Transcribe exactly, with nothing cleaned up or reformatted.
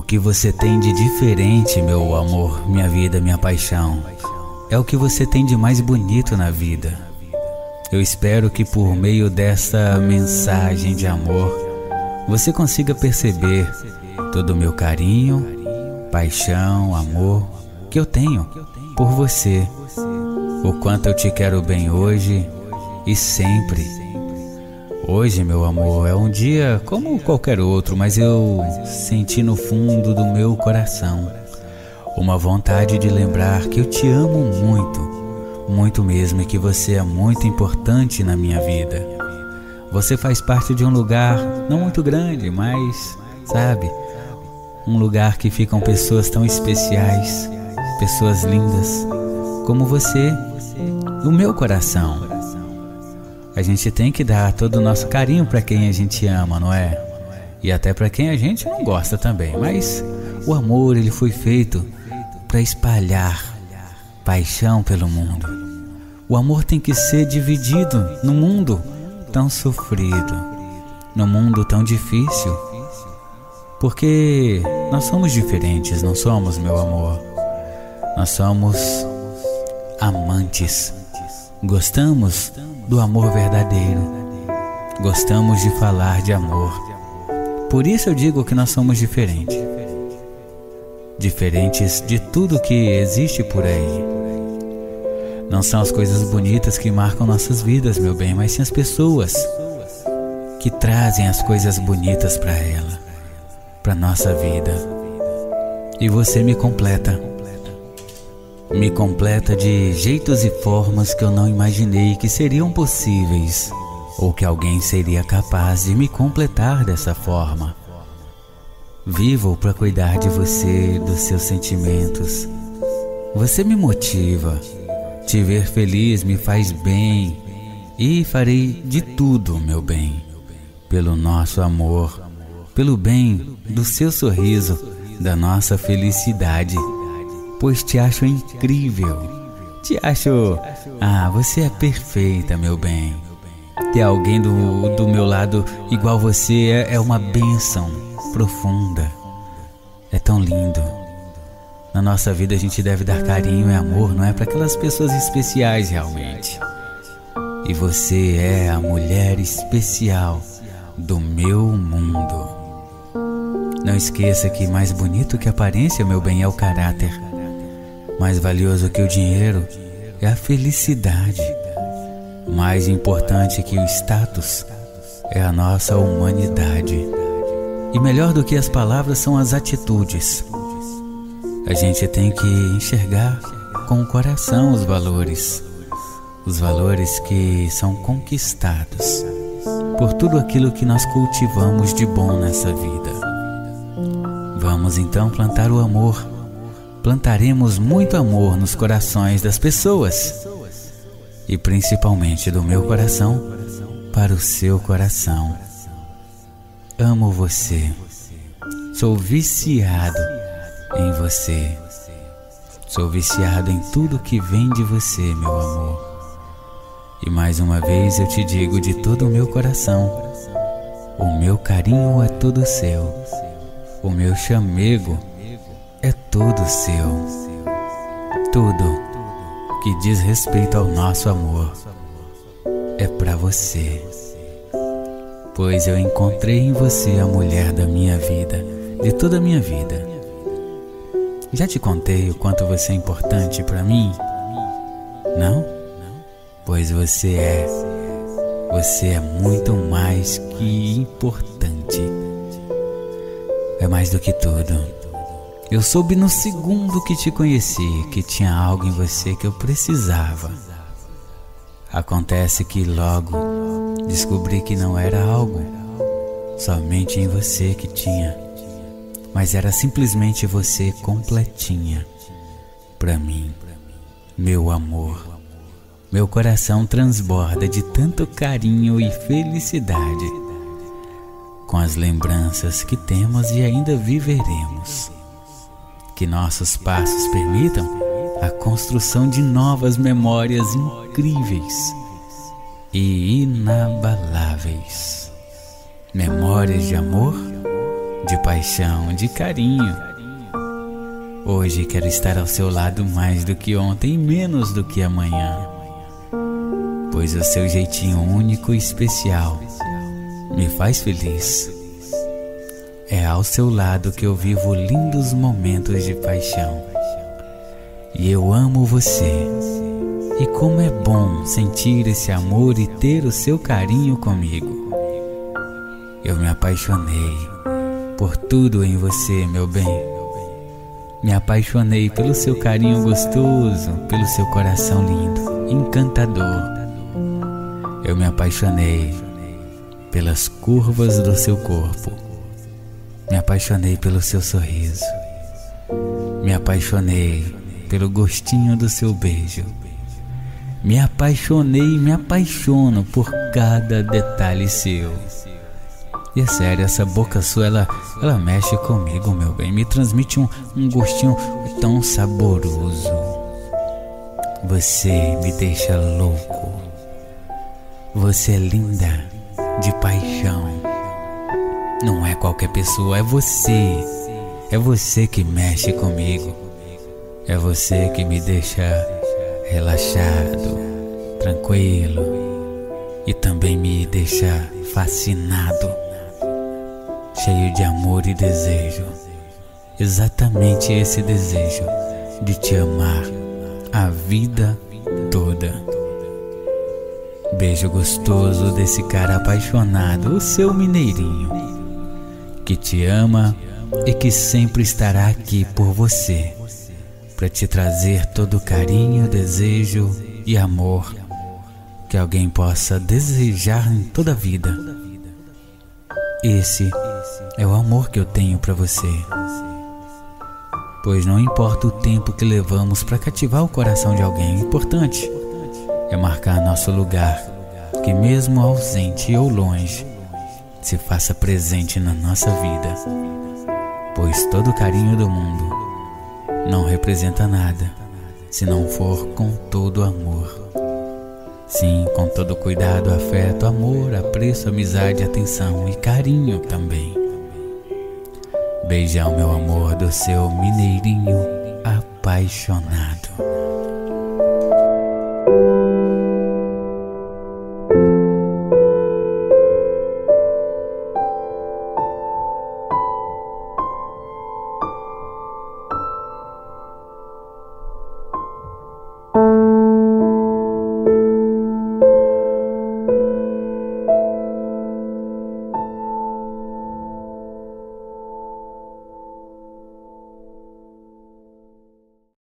que você tem de diferente, meu amor, minha vida, minha paixão, é o que você tem de mais bonito na vida. Eu espero que por meio dessa mensagem de amor, você consiga perceber todo o meu carinho, paixão, amor que eu tenho por você. O quanto eu te quero bem hoje e sempre. Hoje, meu amor, é um dia como qualquer outro, mas eu senti no fundo do meu coração uma vontade de lembrar que eu te amo muito, muito mesmo, e que você é muito importante na minha vida. Você faz parte de um lugar não muito grande, mas, sabe, um lugar que ficam pessoas tão especiais, pessoas lindas como você, no meu coração. A gente tem que dar todo o nosso carinho para quem a gente ama, não é? E até para quem a gente não gosta também. Mas o amor, ele foi feito para espalhar paixão pelo mundo. O amor tem que ser dividido no mundo tão sofrido, no mundo tão difícil. Porque nós somos diferentes, não somos, meu amor? Nós somos amantes. Gostamos do amor verdadeiro. Gostamos de falar de amor. Por isso eu digo que nós somos diferentes. Diferentes de tudo que existe por aí. Não são as coisas bonitas que marcam nossas vidas, meu bem, mas sim as pessoas que trazem as coisas bonitas para ela, para nossa vida. E você me completa. Me completa de jeitos e formas que eu não imaginei que seriam possíveis, ou que alguém seria capaz de me completar dessa forma. Vivo para cuidar de você, dos seus sentimentos. Você me motiva. Te ver feliz me faz bem, e farei de tudo, meu bem, pelo nosso amor, pelo bem do seu sorriso, da nossa felicidade. Pois te acho incrível, te acho... Ah, você é perfeita, meu bem. Ter alguém do, do meu lado igual você é, é uma bênção profunda. É tão lindo. Na nossa vida a gente deve dar carinho e amor, não é? Para aquelas pessoas especiais realmente. E você é a mulher especial do meu mundo. Não esqueça que mais bonito que a aparência, meu bem, é o caráter. Mais valioso que o dinheiro é a felicidade. Mais importante que o status é a nossa humanidade. E melhor do que as palavras são as atitudes. A gente tem que enxergar com o coração os valores. Os valores que são conquistados por tudo aquilo que nós cultivamos de bom nessa vida. Vamos então plantar o amor. Plantaremos muito amor nos corações das pessoas, e principalmente do meu coração para o seu coração. Amo você. Sou viciado em você. Sou viciado em tudo que vem de você, meu amor. E mais uma vez eu te digo de todo o meu coração: o meu carinho é todo seu. O meu chamego é todo seu. Tudo que diz respeito ao nosso amor é pra você. Pois eu encontrei em você a mulher da minha vida, de toda a minha vida. Já te contei o quanto você é importante pra mim? Não? Pois você é. Você é muito mais que importante. É mais do que tudo. Eu soube no segundo que te conheci que tinha algo em você que eu precisava. Acontece que logo descobri que não era algo somente em você que tinha, mas era simplesmente você completinha pra mim, meu amor. Meu coração transborda de tanto carinho e felicidade com as lembranças que temos e ainda viveremos. Que nossos passos permitam a construção de novas memórias incríveis e inabaláveis. Memórias de amor, de paixão, de carinho. Hoje quero estar ao seu lado mais do que ontem e menos do que amanhã, pois o seu jeitinho único e especial me faz feliz. É ao seu lado que eu vivo lindos momentos de paixão. E eu amo você. E como é bom sentir esse amor e ter o seu carinho comigo. Eu me apaixonei por tudo em você, meu bem. Me apaixonei pelo seu carinho gostoso, pelo seu coração lindo, encantador. Eu me apaixonei pelas curvas do seu corpo. Me apaixonei pelo seu sorriso. Me apaixonei pelo gostinho do seu beijo. Me apaixonei e me apaixono por cada detalhe seu. E é sério, essa boca sua, ela, ela mexe comigo, meu bem. Me transmite um, um gostinho tão saboroso. Você me deixa louco. Você é linda de paixão. Não é qualquer pessoa, é você. É você que mexe comigo. É você que me deixa relaxado, tranquilo e também me deixa fascinado, cheio de amor e desejo. Exatamente esse desejo de te amar a vida toda. Beijo gostoso desse cara apaixonado, o seu mineirinho, que te ama e que sempre estará aqui por você, para te trazer todo o carinho, desejo e amor que alguém possa desejar em toda a vida. Esse é o amor que eu tenho para você, pois não importa o tempo que levamos para cativar o coração de alguém, o importante é marcar nosso lugar, que mesmo ausente ou longe, se faça presente na nossa vida, pois todo o carinho do mundo não representa nada se não for com todo amor. Sim, com todo cuidado, afeto, amor, apreço, amizade, atenção e carinho também. Beijão, meu amor, do seu mineirinho apaixonado.